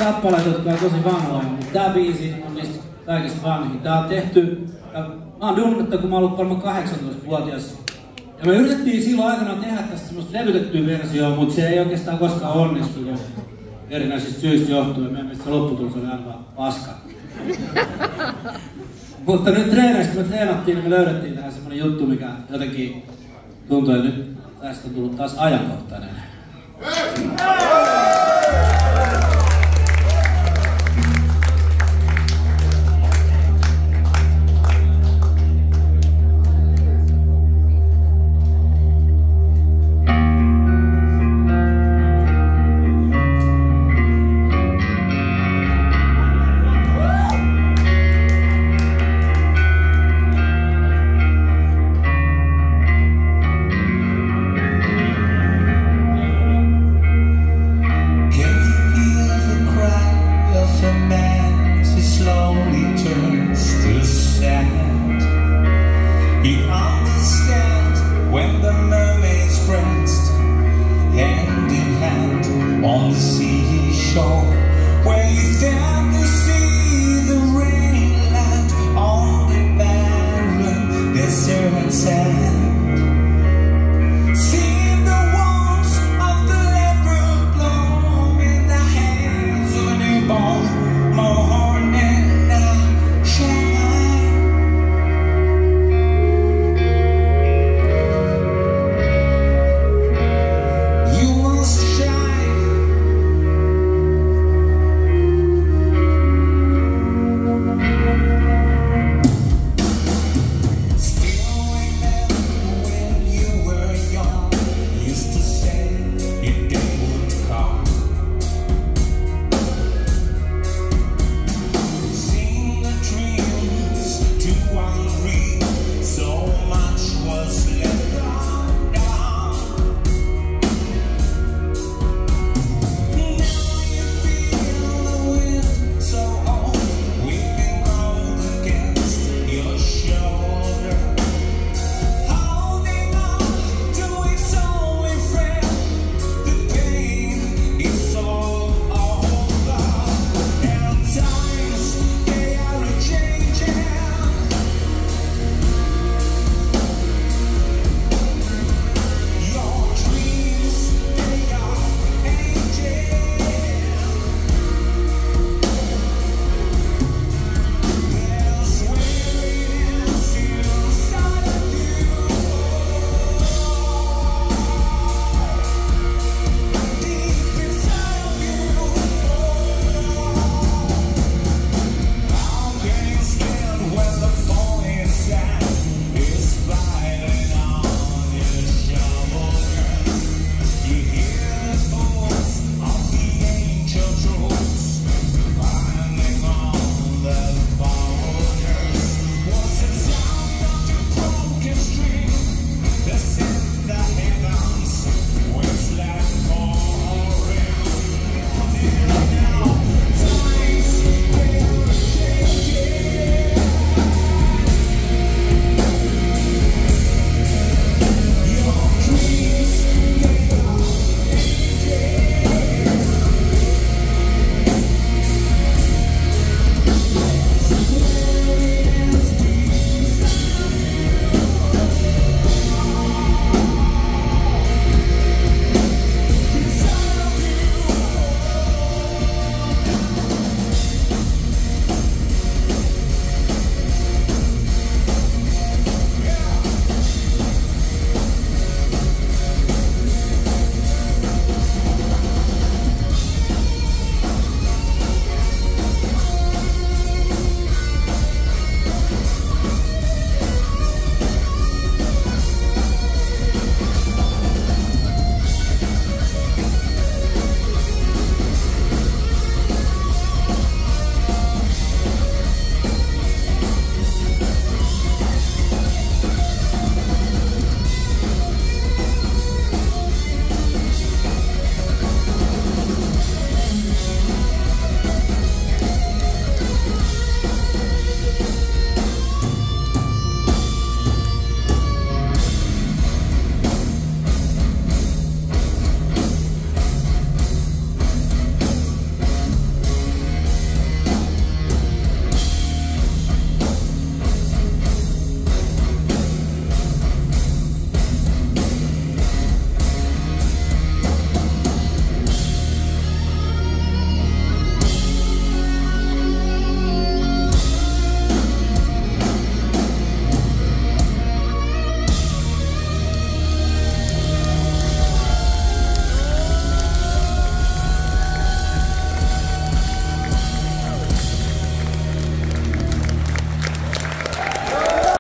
kappaleita, jotka on tosi vanhoja, mutta tää biisi on niistä kaikista vanhin. Tää on tehty, mä oon dunnut, kun mä oon ollut varmaan 18-vuotias. Ja me yritettiin silloin aikanaan tehdä tästä semmoista levytettyä versioa, mutta se ei oikeastaan koskaan onnistunut erinäisistä syistä johtuen. Meidän mielestä se lopputulos oli aina vaan paska. Mutta nyt treeneistä, kun me treenattiin, niin me löydettiin tähän semmonen juttu, mikä jotenkin tuntuu, että nyt tästä on tullut taas ajankohtainen. Sad.